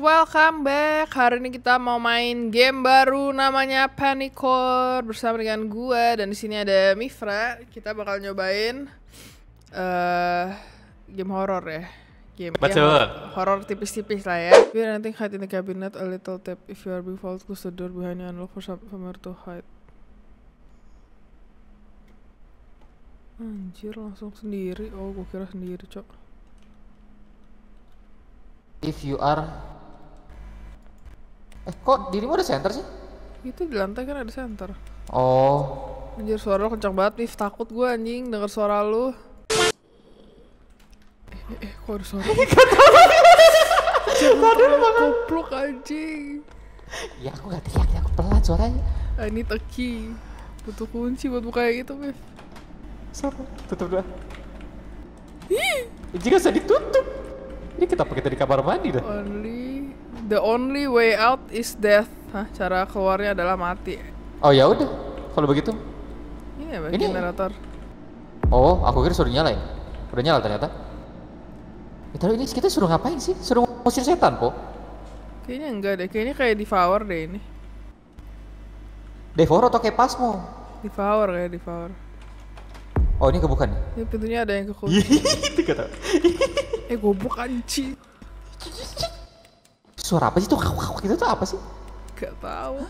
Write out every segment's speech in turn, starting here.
welcome back. Hari ini kita mau main game baru namanya Panicore bersama dengan gue dan di sini ada Mifra. Kita bakal nyobain game horror ya. Game horror tipis-tipis lah ya. We are anything hide in the cabinet, a little tap. If you are being followed, close the door behind you and look for somewhere to hide. Anjir, langsung sendiri. Oh, gue kira sendiri, cok. If you are kok dirimu ada center sih? Itu di lantai kan ada center. Oh. Anjir, suara lo kencang banget nih. Takut gue anjing denger suara lo. Kok ada suara? Tadi lu goblok anjing. Ya aku gak teriak, aku pelan suaranya. I need a key. Butuh kunci buat buka yang itu, Bev. Suara, tutup dulu. Jika bisa ditutup. Ini kenapa kita di kamar mandi dah? The only way out is death. Hah, cara keluarnya adalah mati. Oh ya udah, kalau begitu. Ini apa? Generator. Oh, aku kira suruh nyalain. Udah nyala ternyata. Tapi ini kita suruh ngapain sih? Suruh ngusir setan, Po? Kayaknya enggak deh, kayaknya kayak Devour deh ini. Devour atau kayak Pasmo? Devour kayak Devour. Oh, ini kebuka nih. Ini pintunya ada yang kekunci. Itu kata. Goblok anjing. Suara apa sih itu? Itu tuh apa sih? Gak tahu.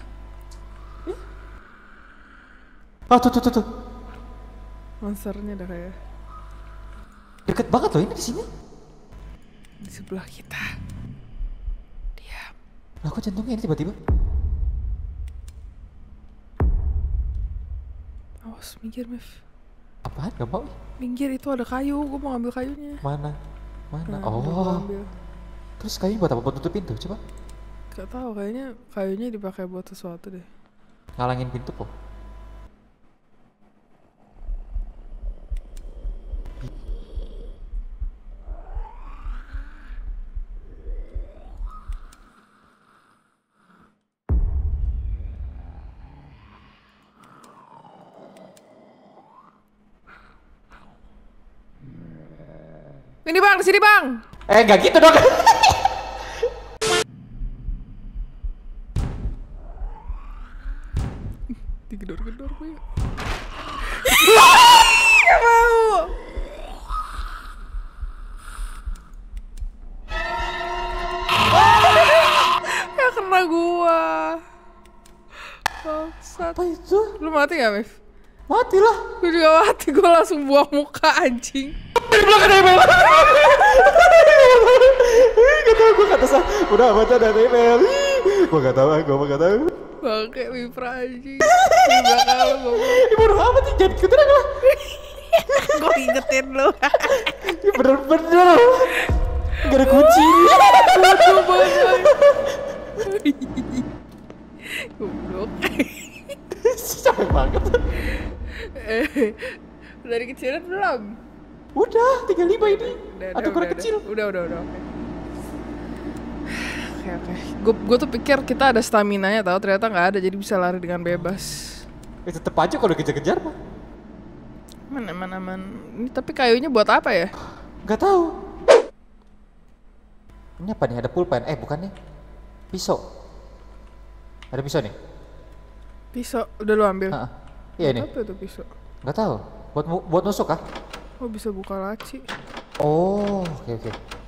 Ah, tuh. Monsternya dah kayak. Deket banget loh ini di sini. Di sebelah kita. Diam. Lah kok jantungnya ini tiba-tiba? Awas, minggir, Mev. Apaan? Gak mau? Minggir, itu ada kayu. Gue mau ambil kayunya. Mana? Nah, oh. Terus kayunya buat apa? Buat tutup pintu? Coba. Gak tahu, kayaknya kayunya dipakai buat sesuatu deh. Ngalangin pintu kok. Ini bang, sini bang. Gak gitu dong. Digedor-gedor gue. Gak mau. Ya kena gua. Bangsat. Apa itu? Lu mati gak, Mev? Mati lah. Gue juga mati, gue langsung buang muka anjing. Di belakang ada email. Gak tau, gue kata sah. Udah baca ada email. Gue gak tau. Bangke Mifra anjing. Di belakang lu gue. Ini bodoh amat sih, jangan ikutin aku lah. Gue ingetin lu. Ini bener-bener gak ada kunci. Bodoh banget. Goblok. Capek banget. Dari kecilnya belum? Udah, 35 ini. Atau kurang kecil. Udah, oke. Oke. Gue tuh pikir kita ada stamina-nya tau, ternyata nggak ada, jadi bisa lari dengan bebas. Tetep aja kalau kejar-kejar mah. Aman. Ini tapi kayunya buat apa ya? Gak tahu. Ini apa nih? Ada pulpen? Bukan nih. Pisau. Ada pisau nih. Pisau, udah lu ambil? Iya nih. Apa itu pisau? Gak tahu. Buat nusuk kah? Oh, bisa buka laci. Oh, oke.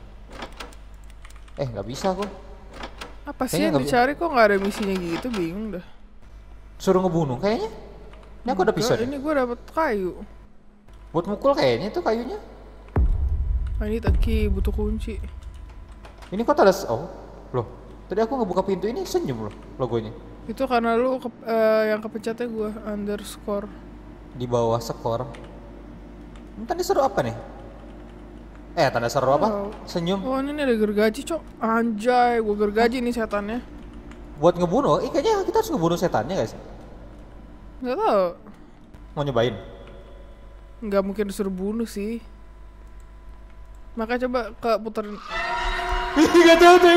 Gak bisa kok. Apa sih yang dicari kok nggak ada misinya gitu, bingung dah. Suruh ngebunuh kayaknya. Ini aku ada pisau. Ini gue dapet kayu. Buat mukul kayaknya tuh kayunya. Ini key, butuh kunci. Ini kok ada loh. Tadi aku ngebuka pintu ini senyum loh logonya. Itu karena lu yang kepencetnya gue underscore. Di bawah skor. Ini tadi seru apa nih? Tanda seru apa? Senyum. Oh, ini ada gergaji, cok. Anjay, gue gergaji nih setannya. Buat ngebunuh? Kayaknya kita harus ngebunuh setannya guys. Gak tau. Mau nyobain? Nggak mungkin disuruh bunuh sih. Makanya coba puterin. Gak tau tuh.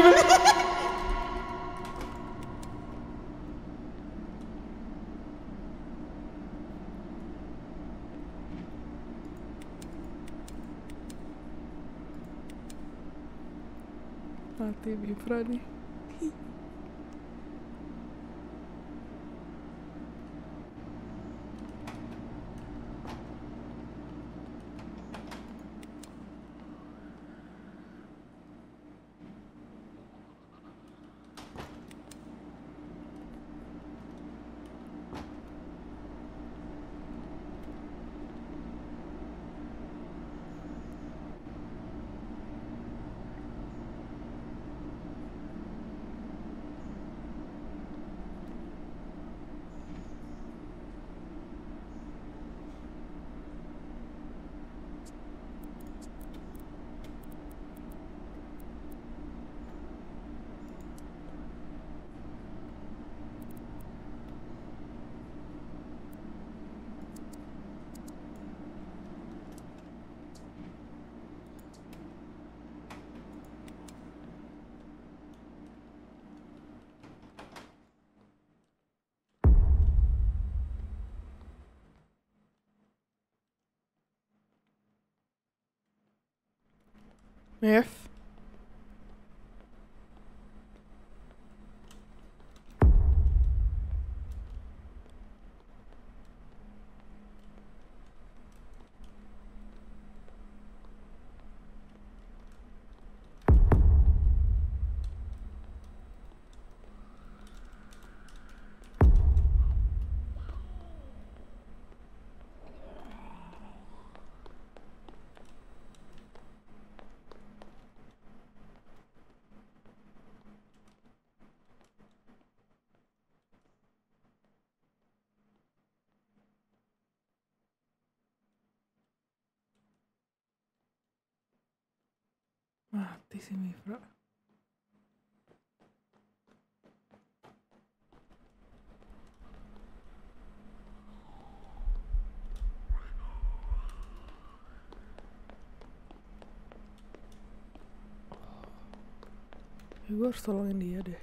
Mati Mifra nih. Mif. Mati si Mifra. Ya, gue harus tolongin dia deh.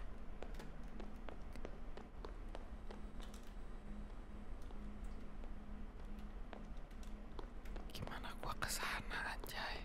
Gimana gua kesana anjay?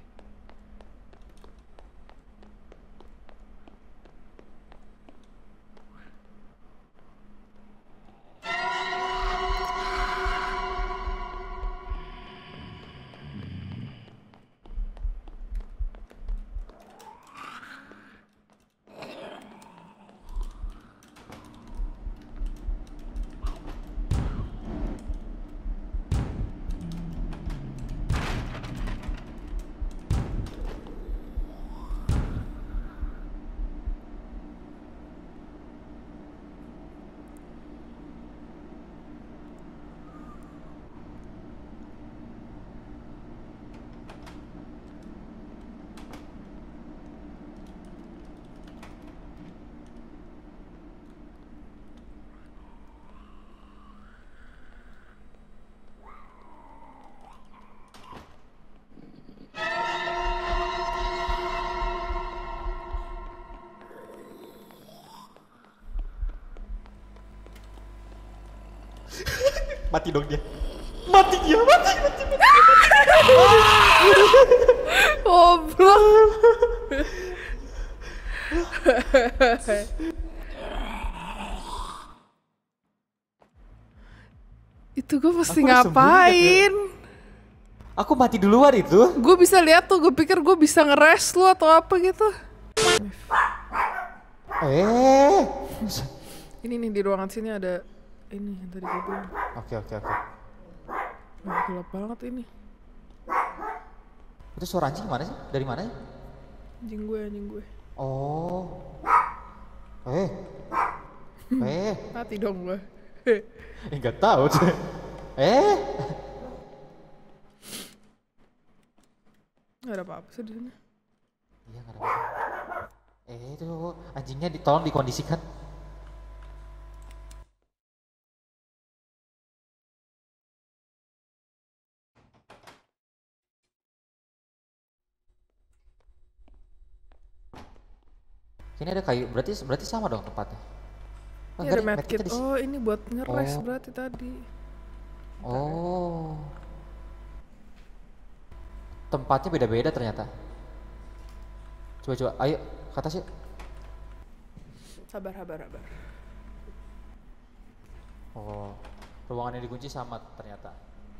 Mati dong dia. Mati dia, mati. Goblok. Itu gue pasti Aku udah ngapain? Aku mati duluan itu. Gue bisa lihat tuh, gue pikir gue bisa ngeres lu atau apa gitu. Ini nih di ruangan sini ada ini yang tadi gue bilang. Oke. Wah, gelap banget ini. Itu suara anjing mana sih? Dari mana ya? Anjing gue. Oh. Mati dong gue. Enggak tahu. Gak ada apa-apa sih di sini. Iya, enggak ada apa-apa. Itu anjingnya tolong dikondisikan. Sini ada kayu, berarti sama dong tempatnya. Ini ada medkit. Oh, ini buat ngeres berarti tadi. Oh. Tempatnya beda-beda ternyata. Coba, ayo ke atas yuk. Sabar, sabar, sabar. Oh, ruangan yang dikunci sama ternyata.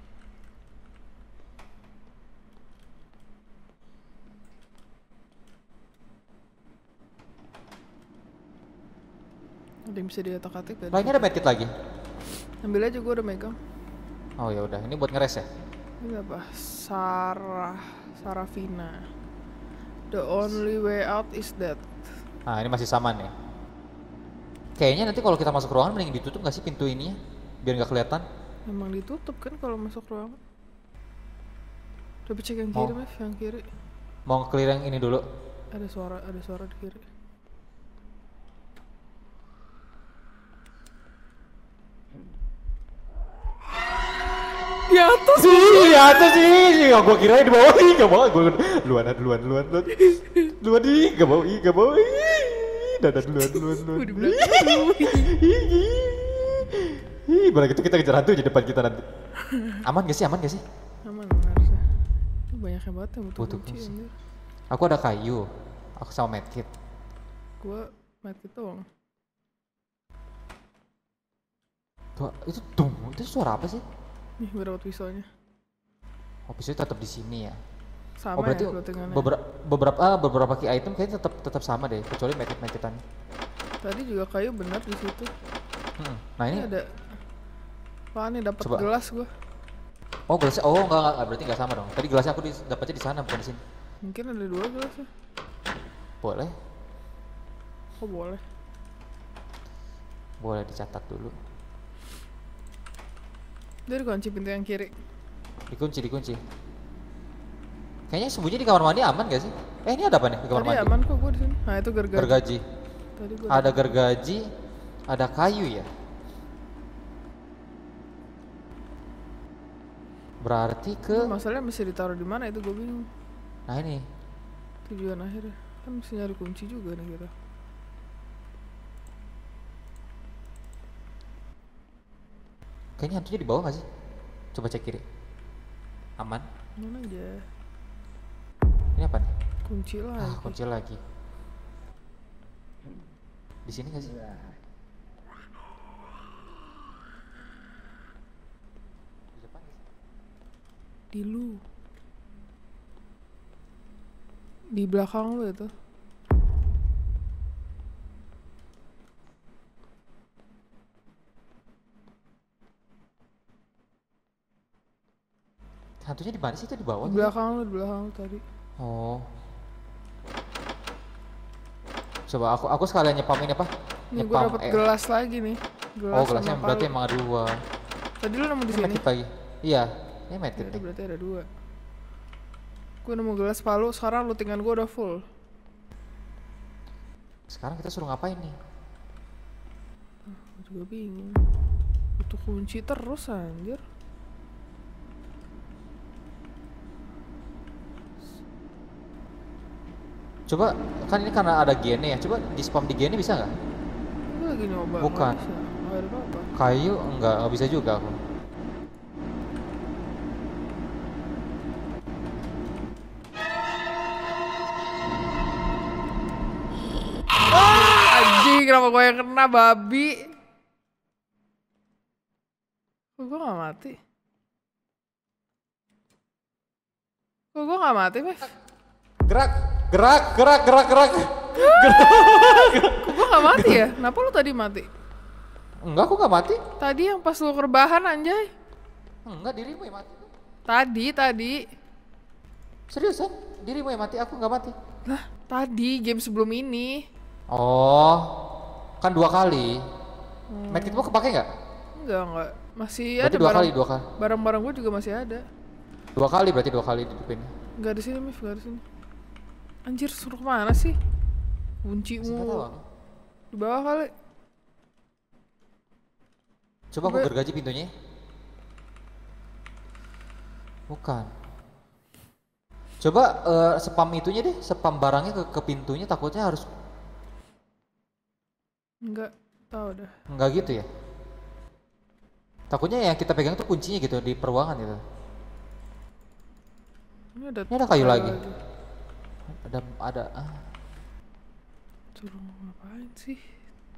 Ada yang bisa diotak-atik tadi. Lah ini ada medkit lagi. Ambil aja, gue udah megang. Oh ya udah, ini buat ngeres ya. Ini apa? Saravina. The only way out is that. Nah ini masih sama nih. Kayaknya nanti kalau kita masuk ruangan mending ditutup gak sih pintu ininya? Biar nggak kelihatan. Emang ditutup kan kalau masuk ruangan. Coba cek yang kiri, Mev, yang kiri. Mau clear yang ini dulu. Ada suara di kiri. Di atas Di atas sih, ya gua kira di bawah, nggak bawah, gua duluan, nggak bawah, dadah duluan. Gua di belakang. Balik itu kita kejar hantu di depan kita nanti. Aman gak sih? Aman harusnya. Ini banyak yang banget yang butuh kunci kunci. anjir. Aku ada kayu, aku sama medkit. Gua medkit doang. Tuh, itu suara apa sih? Nih berapa pisaunya? Oh, pisaunya tetap di sini ya. Sama berarti ya clothingannya. beberapa key item kayaknya tetap sama deh, kecuali medkit-medkitan. Tadi juga kayu benar di situ. Nah ini ada. Wah, nih dapat Coba. gelas gua. Oh gelasnya, oh enggak, berarti enggak sama dong. Tadi gelasnya aku dapatnya di sana bukan di sini. Mungkin ada 2 gelasnya. Boleh, Oh boleh. boleh dicatat dulu. Dari kunci pintu yang kiri. Dikunci. Kayaknya sembunyi di kamar mandi aman gak sih? Ini ada apa nih di kamar Tadi mandi? aman kok gua di sini. Nah, itu gergaji. Gergaji. Tadi gua Ada gergaji, ada kayu ya. Berarti ke, masalahnya mesti ditaruh di mana itu gua bingung. nah ini. Tujuan akhirnya kan mesti nyari kunci juga nih kita. Kayaknya hantunya di bawah gak sih? Coba cek kiri. Aman. Mana aja? Ini apa nih? Kunci lah. Kunci lagi. Di sini gak sih? Di depan gak sih? Di lu. Di belakang lu itu. Hantunya di mana sih? Itu di bawah? Di belakang lu tadi. Oh. Coba aku sekalian nyepamin apa? Nih gua dapat gelas lagi nih. Oh, gelasnya sama berarti palu. emang ada 2. Tadi lu nemu di Ini sini. medkit lagi. Iya, ini medkit Itu nih. berarti ada 2. Gua nemu gelas palu, sekarang lootingan gua udah full. Sekarang kita suruh ngapain nih? Gua juga bingung. Butuh kunci terus anjir. Coba, kan ini karena ada gene ya. Coba di spam di gene bisa nggak? Gua lagi nyoba. Bukan. Nggak bisa. Nggak ada apa-apa. Kayu nggak bisa juga aku. Anjing, kenapa gue yang kena babi? Kok gue gak mati? Kok gue gak mati, Mev? Gerak. Kok gue gak mati ya? Kenapa lu tadi mati? Enggak, aku nggak mati. Tadi yang pas lu kerbahan anjay. Enggak, dirimu yang mati. Tadi. Seriusan? Dirimu yang mati, aku nggak mati. Lah, tadi game sebelum ini. Oh, kan 2 kali. Medkitmu kepake nggak? Enggak. Masih Berarti ada 2 kali, 2 kali. barang-barang gue juga masih ada. 2 kali berarti 2 kali dihidupin. Enggak di sini, Mev, enggak di sini. Anjir, suruh kemana sih? Masih nggak tahu Kuncimu aku. di bawah kali. Coba aku gergaji pintunya. Bukan. Coba spam itunya deh, spam barangnya ke pintunya, takutnya harus. Enggak tahu dah. Enggak gitu ya. Takutnya yang kita pegang tuh kuncinya gitu di peruangan gitu. Ini Ini ada kayu lagi. Ada Suruh ngapain sih?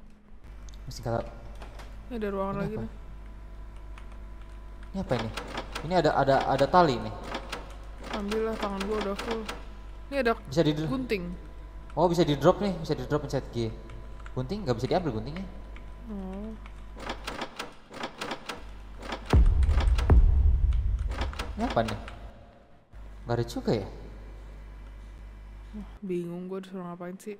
Mesti kata. Ini ada ruangan Ini lagi apa? nih. Ini apa ini? Ini ada tali nih. Ambillah, tangan gua udah full. Ini ada Bisa di gunting. Oh, bisa di drop nih, bisa di drop pencet G. Gunting nggak bisa diambil guntingnya. Oh, Ini apa nih? Nggak ada juga ya? bingung gua disuruh ngapain sih.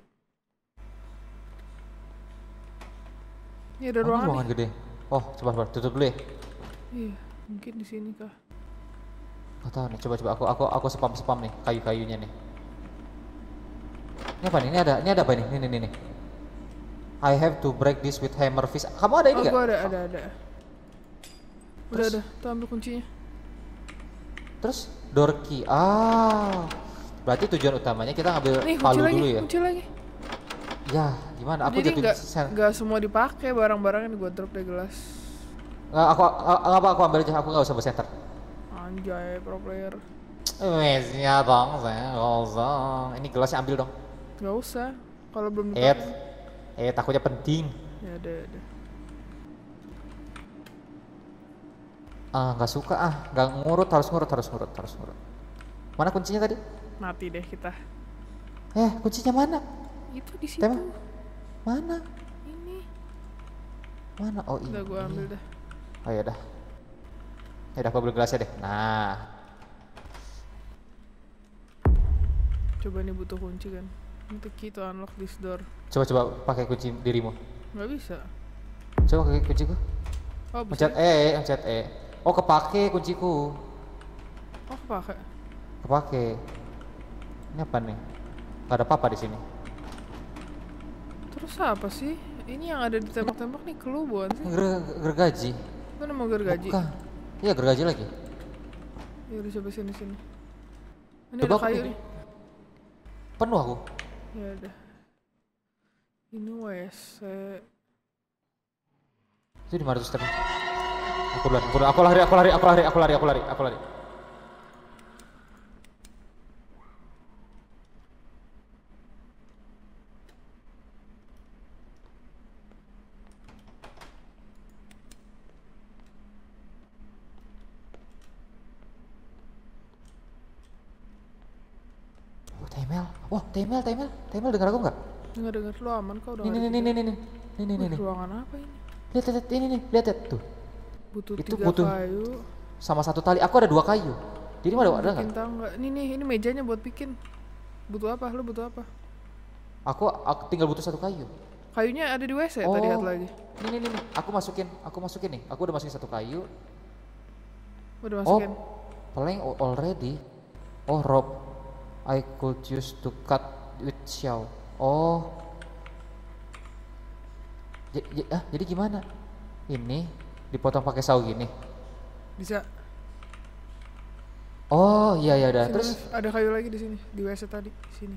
Ini ada Oh, ini ruangan ruangan nih. gede. Oh, coba tutup dulu ya. Iya, mungkin di sini kah? Gak tahu nih, coba aku spam nih kayu-kayunya nih. Ini apa nih? Ini ada apa nih? Nih. I have to break this with hammer fist. Kamu ada ini Oh, nggak? gua ada. Udah Terus? ada, tuh ambil kuncinya. Terus door key. Ah, berarti tujuan utamanya kita ngambil Nih, kunci palu lagi, dulu ya. kunci lagi. Ya, gimana? Aku Jadi jatuh nggak semua dipakai barang-barang yang gua drop dari gelas. Nggak, aku ambil aja. Aku nggak usah center. Anjay, pro player. Wesnya dong, saya kosong. Ini gelasnya ambil dong. Nggak usah, kalau belum Eh, dipakai. takutnya penting. Ya udah. Ah, nggak suka nggak ngurut, harus ngurut. Mana kuncinya tadi? Mati deh kita. Kuncinya mana? Itu di situ. Tema? Mana? Ini. Mana? Oh, ini. Udah gua ambil dah. Oh ya udah. Ya udah, aku ambil gelasnya deh. Nah, Coba nih butuh kunci kan. Ini the key to unlock this door. coba pakai kunci dirimu. Nggak bisa. Coba pakai kunciku. Oh, bisa. Mencet E. Oh, kepake kunciku. Oh, pakai. Kepake. Ini apa nih? Gak ada apa-apa di sini. Terus apa sih? Ini yang ada di tembok-tembok nih clue bukan sih? Gergaji. Itu nama gergaji. Bukan. Iya, gergaji lagi. Ya udah coba sini. Ini Coba ada aku kayu ini. nih. Penuh aku. Ya udah. Ini WC. Itu di mana tuh stepnya? Aku lari. Oh, Temel. Wah, Temel dengar aku nggak? Dengar lu aman kok udah. Nih. Ruangan apa ini? Lihat ini nih, lihat tuh. Butuh Itu 3 butuh. kayu. Sama satu tali. Aku ada 2 kayu. Jadi ada nggak? Bikin tangga. Ini mejanya buat bikin. Butuh apa? Lu butuh apa? Aku tinggal butuh 1 kayu. Kayunya ada di WC tadi lihat lagi. Nih. Aku masukin nih. Aku udah masukin 1 kayu. Udah masukin. Plank already. Oh, rope. I could use to cut with saw. Oh. Jadi gimana? Ini dipotong pakai saw gini. Bisa. Oh, iya udah. Sini, Terus ada kayu lagi di sini, di WC tadi, sini.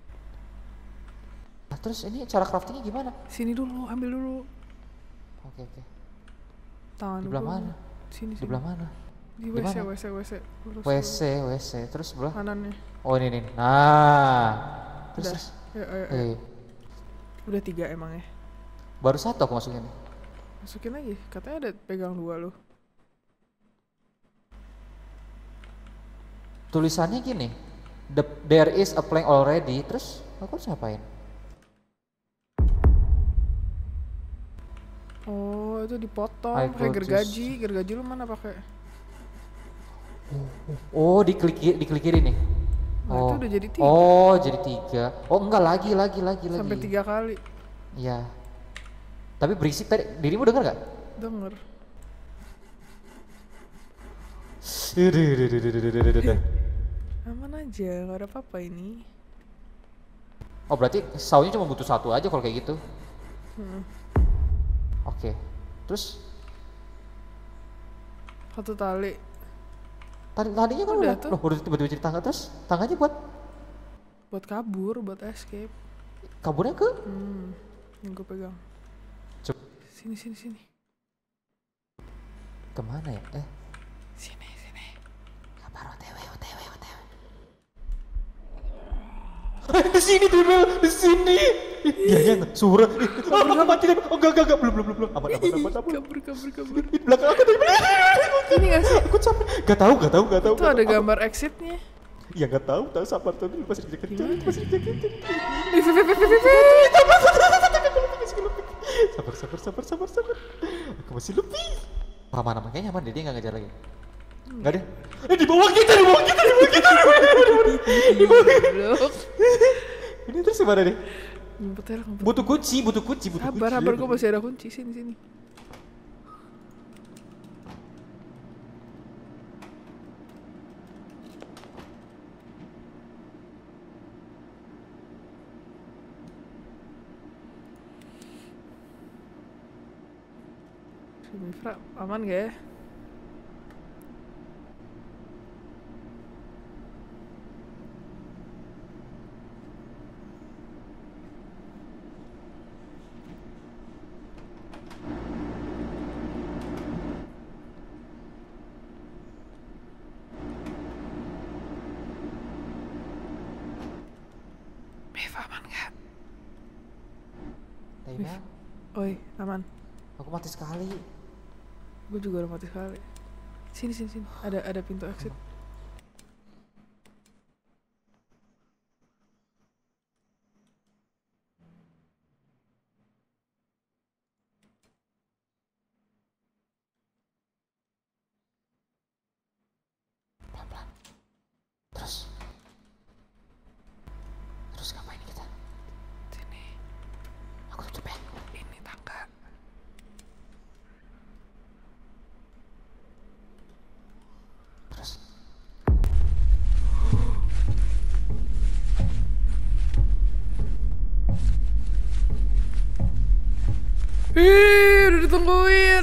terus ini cara craftingnya gimana? Sini dulu, ambil dulu. Oke. Tangan Di belah dulu. mana? Sini. Di belah mana? Di Di WC, mana? WC. Lurus WC. Terus dulu. sebelah. Kanannya. Oh, ini nih. Nah. Udah. Terus. Ayo. Udah 3 emang ya. Baru 1 aku masukin nih. Masukin lagi, katanya ada pegang 2 lu. Tulisannya gini. There is a plank already. Terus aku harus ngapain? Oh, itu dipotong I pakai could gergaji. Gergaji lu mana pakai? Oh, diklik kiri nih. Nah, itu udah jadi 3. Oh, jadi 3. Oh, enggak, lagi. Sampai 3 kali. Iya. Tapi berisik tadi. Dirimu dengar nggak? Denger. Aman aja, gak ada apa-apa ini. Oh, berarti sawnya cuma butuh 1 aja kalau kayak gitu. Oke. Terus 1 tali. tadinya kan Udah udah. tuh. Loh, udah tiba-tiba jadi tangga. Terus tangganya Buat kabur, buat escape. kaburnya ke? Yang gue pegang. Coba Sini. kemana ya? Sini. Kabar OTW. Di sini, Demel, di sini. Iya, suara. Mati deh. Oh, enggak, belum. Aman. Kabur. Di belakang aku tadi. Ini nggak sih? Aku capek. Gak tahu. Itu ada gambar exitnya. Ya gak tahu sabar tuh masih dikejar. Sabar. Aku masih lebih. Aman, kayaknya aman deh, dia gak ngejar lagi. Enggak deh. Di bawah kita. Ini terus gimana deh? Ngumpet. Butuh kunci. Sabar, gue masih ada kunci sini. Mifra, aman gak ya? Mif, aman gak? Mif. Oi, aman. Aku mati sekali. Gue juga udah mati sekali. Sini. Ada pintu exit. Pelan-pelan. Terus ngapain kita? Sini. Aku tutup ya. Ini tangga. Terus. Udah ditungguin.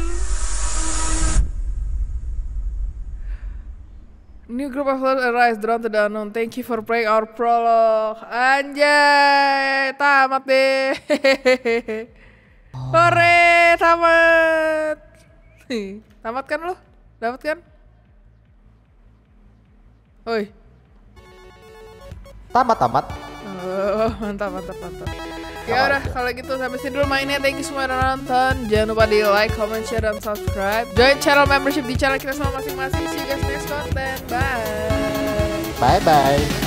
New group of flood arise drawn to the unknown. Thank you for playing our prologue. Anjay, tamat deh. Hore, tamat. Tamat kan lo? Dapat kan? Oi. Tamat. Oh, mantap. Ya udah, kalau gitu sampai sini dulu mainnya. Thank you semua udah nonton. Jangan lupa di like, comment, share, dan subscribe. Join channel membership di channel kita sama masing-masing. See you guys next content. Bye. Bye.